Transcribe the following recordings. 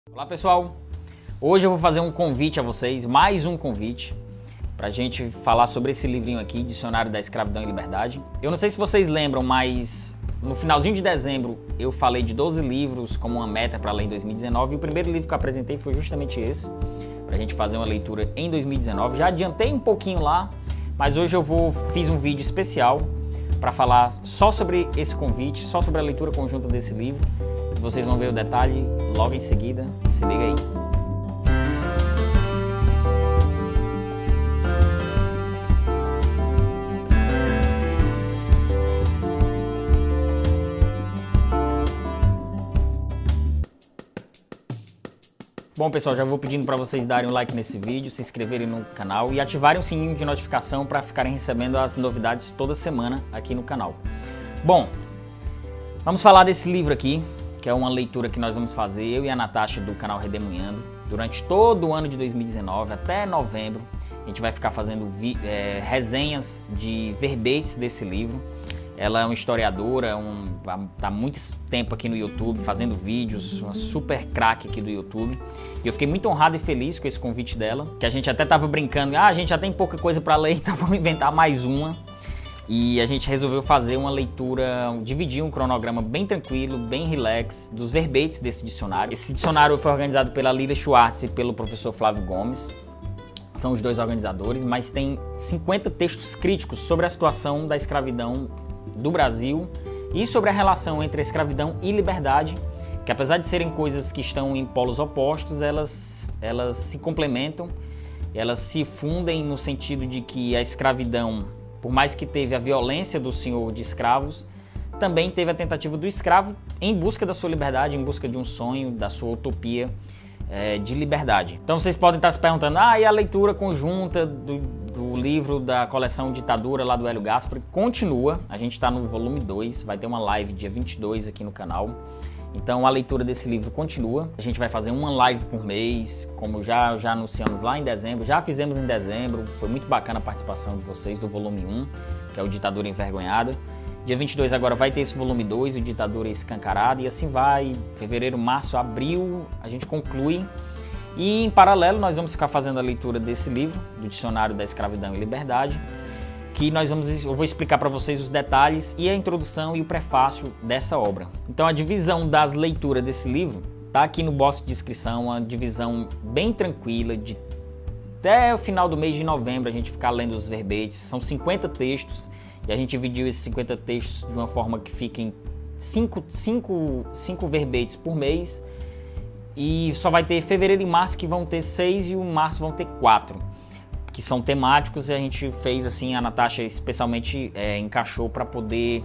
Olá pessoal, hoje eu vou fazer um convite a vocês, mais um convite, pra gente falar sobre esse livrinho aqui, Dicionário da Escravidão e Liberdade. Eu não sei se vocês lembram, mas no finalzinho de dezembro eu falei de 12 livros como uma meta para ler em 2019 e o primeiro livro que eu apresentei foi justamente esse, pra gente fazer uma leitura em 2019. Já adiantei um pouquinho lá, mas hoje fiz um vídeo especial para falar só sobre esse convite, só sobre a leitura conjunta desse livro. Vocês vão ver o detalhe logo em seguida, se liga aí. Bom pessoal, já vou pedindo para vocês darem um like nesse vídeo, se inscreverem no canal e ativarem o sininho de notificação para ficarem recebendo as novidades toda semana aqui no canal. Bom, vamos falar desse livro aqui, que é uma leitura que nós vamos fazer, eu e a Natasha do canal Redemoinhando, durante todo o ano de 2019, até novembro. A gente vai ficar fazendo resenhas de verbetes desse livro. Ela é uma historiadora, tá há muito tempo aqui no YouTube, fazendo vídeos, uma super craque aqui do YouTube. E eu fiquei muito honrado e feliz com esse convite dela, que a gente até tava brincando, a gente já tem pouca coisa para ler, então vamos inventar mais uma. E a gente resolveu fazer uma leitura, dividir um cronograma bem tranquilo, bem relax, dos verbetes desse dicionário. Esse dicionário foi organizado pela Lila Schwartz e pelo professor Flávio Gomes. São os dois organizadores, mas tem 50 textos críticos sobre a situação da escravidão do Brasil e sobre a relação entre a escravidão e liberdade, que apesar de serem coisas que estão em polos opostos, elas se complementam, elas se fundem no sentido de que a escravidão, por mais que teve a violência do senhor de escravos, também teve a tentativa do escravo em busca da sua liberdade, em busca de um sonho, da sua utopia de liberdade. Então vocês podem estar se perguntando, e a leitura conjunta do livro da coleção Ditadura lá do Hélio Gaspari continua, a gente está no volume 2, vai ter uma live dia 22 aqui no canal. Então a leitura desse livro continua, a gente vai fazer uma live por mês, como já anunciamos lá em dezembro, já fizemos em dezembro, foi muito bacana a participação de vocês do volume 1, que é o Ditadura Envergonhada. Dia 22 agora vai ter esse volume 2, o Ditadura Escancarada, e assim vai, fevereiro, março, abril, a gente conclui. E em paralelo nós vamos ficar fazendo a leitura desse livro, do Dicionário da Escravidão e Liberdade, que eu vou explicar para vocês os detalhes e a introdução e o prefácio dessa obra. Então a divisão das leituras desse livro tá aqui no box de descrição, uma divisão bem tranquila, de até o final do mês de novembro a gente ficar lendo os verbetes. São 50 textos e a gente dividiu esses 50 textos de uma forma que fiquem 5 verbetes por mês, e só vai ter fevereiro e março que vão ter 6 e o março vão ter 4. Que são temáticos, e a gente fez assim, a Natasha especialmente encaixou para poder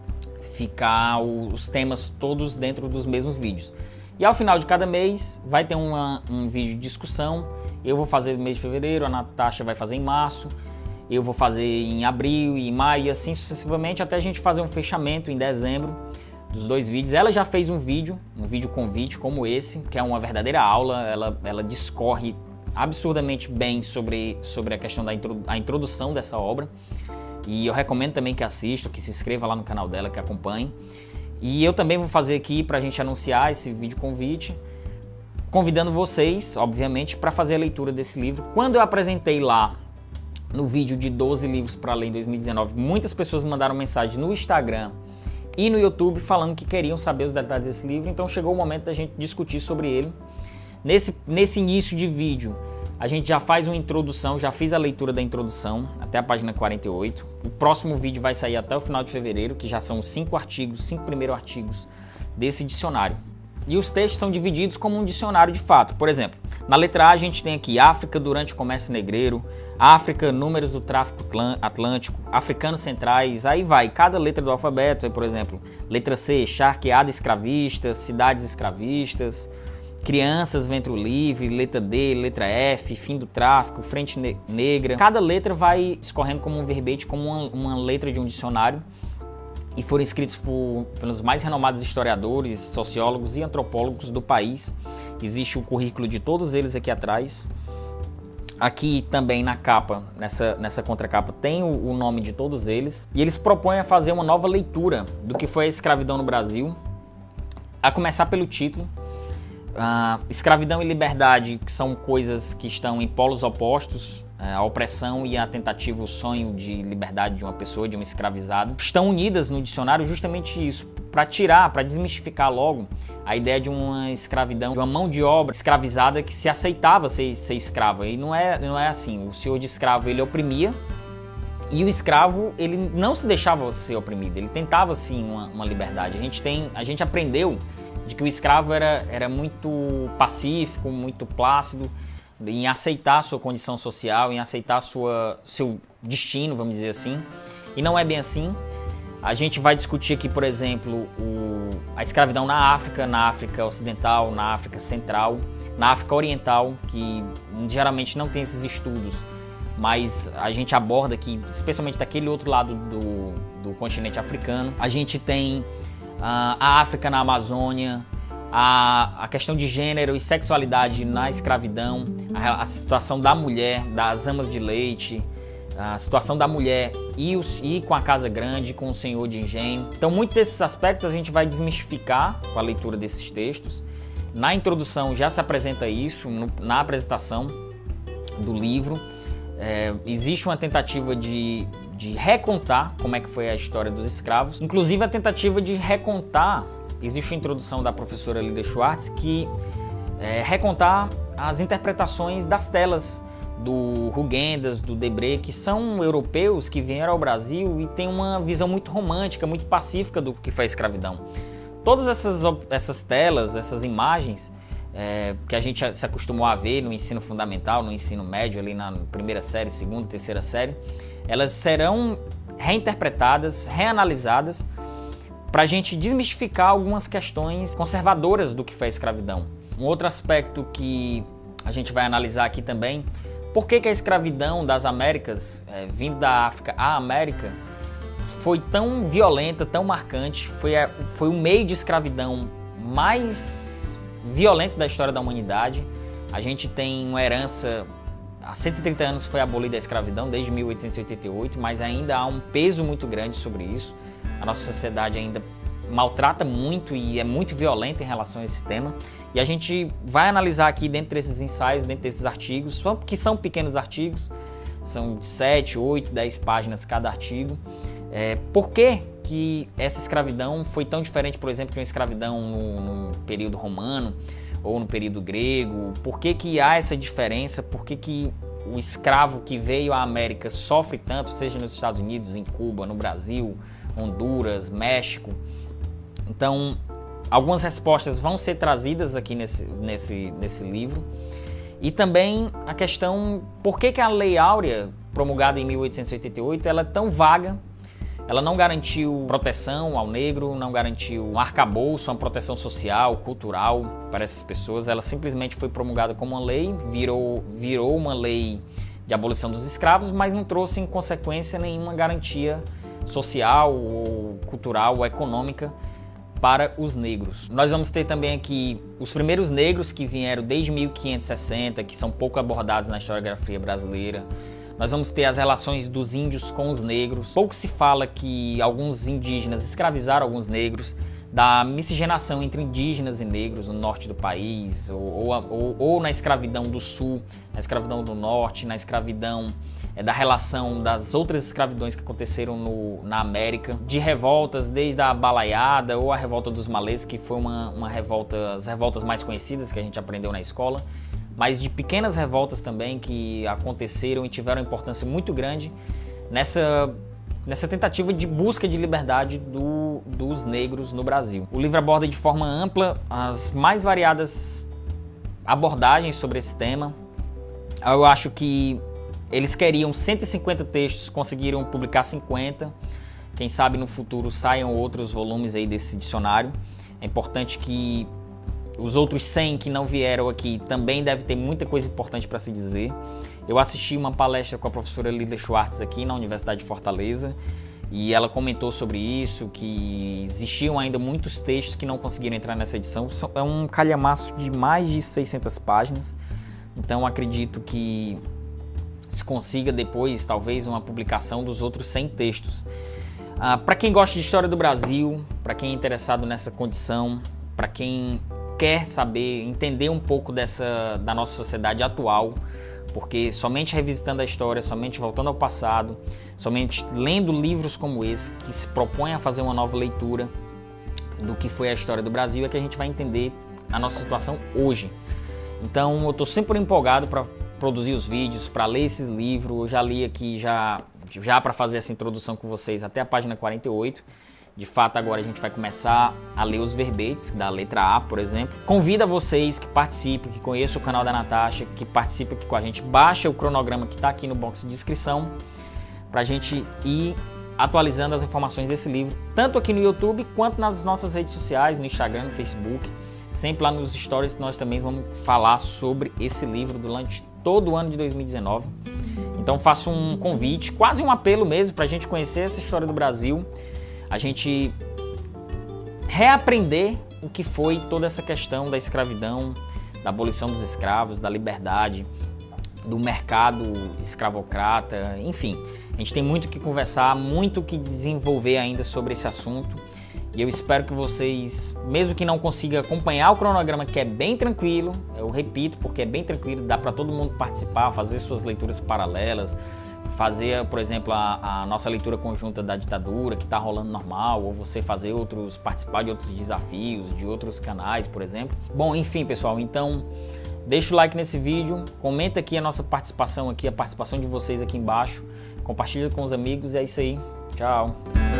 ficar os temas todos dentro dos mesmos vídeos. E ao final de cada mês vai ter um vídeo de discussão. Eu vou fazer no mês de fevereiro, a Natasha vai fazer em março, eu vou fazer em abril e em maio, e assim sucessivamente, até a gente fazer um fechamento em dezembro dos 2 vídeos. Ela já fez um vídeo convite como esse, que é uma verdadeira aula, ela discorre absurdamente bem sobre a questão da introdução dessa obra, e eu recomendo também que assista, que se inscreva lá no canal dela, que acompanhe. E eu também vou fazer aqui para a gente anunciar esse vídeo convite, convidando vocês, obviamente, para fazer a leitura desse livro. Quando eu apresentei lá no vídeo de 12 livros para ler em 2019, muitas pessoas mandaram mensagem no Instagram e no YouTube falando que queriam saber os detalhes desse livro, então chegou o momento da gente discutir sobre ele. Nesse início de vídeo, a gente já faz uma introdução, já fiz a leitura da introdução até a página 48. O próximo vídeo vai sair até o final de fevereiro, que já são os 5 primeiros artigos desse dicionário. E os textos são divididos como um dicionário de fato. Por exemplo, na letra A a gente tem aqui África durante o comércio negreiro, África, números do tráfico atlântico, africanos centrais, aí vai, cada letra do alfabeto, por exemplo, letra C, charqueada escravista, cidades escravistas, crianças, ventre livre, letra D, letra F, fim do tráfico, frente negra. Cada letra vai escorrendo como um verbete, como uma letra de um dicionário, e foram escritos pelos mais renomados historiadores, sociólogos e antropólogos do país. Existe o currículo de todos eles aqui atrás. Aqui também na capa, nessa contracapa, tem o nome de todos eles. E eles propõem a fazer uma nova leitura do que foi a escravidão no Brasil, a começar pelo título. Escravidão e liberdade, que são coisas que estão em polos opostos. A opressão e a tentativa, o sonho de liberdade de uma pessoa, de um escravizado, estão unidas no dicionário justamente isso, para desmistificar logo a ideia de uma escravidão, de uma mão de obra escravizada que se aceitava ser escrava. E não é assim. O senhor de escravo, ele oprimia, e o escravo, ele não se deixava ser oprimido, ele tentava sim uma liberdade. A gente aprendeu de que o escravo era muito pacífico, muito plácido, em aceitar a sua condição social, em aceitar seu destino, vamos dizer assim. E não é bem assim. A gente vai discutir aqui, por exemplo, a escravidão na África Ocidental, na África Central, na África Oriental, que geralmente não tem esses estudos, mas a gente aborda aqui, especialmente daquele outro lado do continente africano. A gente tem a África na Amazônia, a questão de gênero e sexualidade na escravidão, a situação da mulher, das amas de leite, a situação da mulher e com a casa grande, com o senhor de engenho. Então, muitos desses aspectos a gente vai desmistificar com a leitura desses textos. Na introdução já se apresenta isso, na apresentação do livro. Existe uma tentativa de recontar como é que foi a história dos escravos, inclusive a tentativa de recontar. Existe a introdução da professora Lida Schwartz que recontar as interpretações das telas do Rugendas, do Debré, que são europeus que vieram ao Brasil e têm uma visão muito romântica, muito pacífica do que foi a escravidão. Todas essas telas, essas imagens que a gente se acostumou a ver no ensino fundamental, no ensino médio, ali na primeira série, segunda, terceira série, elas serão reinterpretadas, reanalisadas, para a gente desmistificar algumas questões conservadoras do que foi a escravidão. Um outro aspecto que a gente vai analisar aqui também, por que a escravidão das Américas, vindo da África à América, foi tão violenta, tão marcante, foi o meio de escravidão mais violento da história da humanidade. A gente tem uma herança, há 130 anos foi abolida a escravidão, desde 1888, mas ainda há um peso muito grande sobre isso. A nossa sociedade ainda maltrata muito e é muito violenta em relação a esse tema. E a gente vai analisar aqui dentro desses ensaios, dentro desses artigos, que são pequenos artigos, são de 7, 8, 10 páginas cada artigo. Por que essa escravidão foi tão diferente, por exemplo, de uma escravidão no período romano ou no período grego? Por que há essa diferença? Por que o escravo que veio à América sofre tanto, seja nos Estados Unidos, em Cuba, no Brasil, Honduras, México? Então, algumas respostas vão ser trazidas aqui nesse livro. E também a questão, por que a Lei Áurea, promulgada em 1888, ela é tão vaga? Ela não garantiu proteção ao negro, não garantiu um arcabouço, uma proteção social, cultural para essas pessoas. Ela simplesmente foi promulgada como uma lei, virou uma lei de abolição dos escravos, mas não trouxe em consequência nenhuma garantia social, ou cultural ou econômica para os negros. Nós vamos ter também aqui os primeiros negros que vieram desde 1560, que são pouco abordados na historiografia brasileira. Nós vamos ter as relações dos índios com os negros. Pouco se fala que alguns indígenas escravizaram alguns negros, da miscigenação entre indígenas e negros no norte do país, ou na escravidão do sul, na escravidão do norte, na escravidão da relação das outras escravidões que aconteceram na América, de revoltas, desde a balaiada ou a revolta dos malês, que foi uma revolta, as revoltas mais conhecidas que a gente aprendeu na escola, mas de pequenas revoltas também que aconteceram e tiveram importância muito grande nessa tentativa de busca de liberdade dos negros no Brasil. O livro aborda de forma ampla as mais variadas abordagens sobre esse tema. Eu acho que eles queriam 150 textos, conseguiram publicar 50. Quem sabe no futuro saiam outros volumes aí desse dicionário. É importante que os outros 100 que não vieram aqui também deve ter muita coisa importante para se dizer. Eu assisti uma palestra com a professora Lida Schwartz aqui na Universidade de Fortaleza e ela comentou sobre isso, que existiam ainda muitos textos que não conseguiram entrar nessa edição. É um calhamaço de mais de 600 páginas, então acredito que se consiga depois, talvez, uma publicação dos outros 100 textos. Para quem gosta de história do Brasil, para quem é interessado nessa condição, para quem quer saber, entender um pouco da nossa sociedade atual, porque somente revisitando a história, somente voltando ao passado, somente lendo livros como esse, que se propõem a fazer uma nova leitura do que foi a história do Brasil, é que a gente vai entender a nossa situação hoje. Então eu estou sempre empolgado para produzir os vídeos, para ler esses livros. Eu já li aqui, já para fazer essa introdução com vocês, até a página 48. De fato, agora a gente vai começar a ler os verbetes da letra A, por exemplo. Convido a vocês que participem, que conheçam o canal da Natasha, que participem aqui com a gente. Baixa o cronograma que está aqui no box de descrição, para a gente ir atualizando as informações desse livro, tanto aqui no YouTube, quanto nas nossas redes sociais, no Instagram, no Facebook. Sempre lá nos stories nós também vamos falar sobre esse livro durante todo o ano de 2019. Então faço um convite, quase um apelo mesmo, para a gente conhecer essa história do Brasil, a gente reaprender o que foi toda essa questão da escravidão, da abolição dos escravos, da liberdade, do mercado escravocrata, enfim. A gente tem muito o que conversar, muito o que desenvolver ainda sobre esse assunto. E eu espero que vocês, mesmo que não consigam acompanhar o cronograma, que é bem tranquilo, eu repito, porque é bem tranquilo, dá para todo mundo participar, fazer suas leituras paralelas, fazer, por exemplo, a nossa leitura conjunta da ditadura, que está rolando normal, ou você fazer participar de outros desafios, de outros canais, por exemplo. Bom, enfim, pessoal, então deixa o like nesse vídeo, comenta aqui a nossa participação aqui, a participação de vocês aqui embaixo, compartilha com os amigos e é isso aí. Tchau!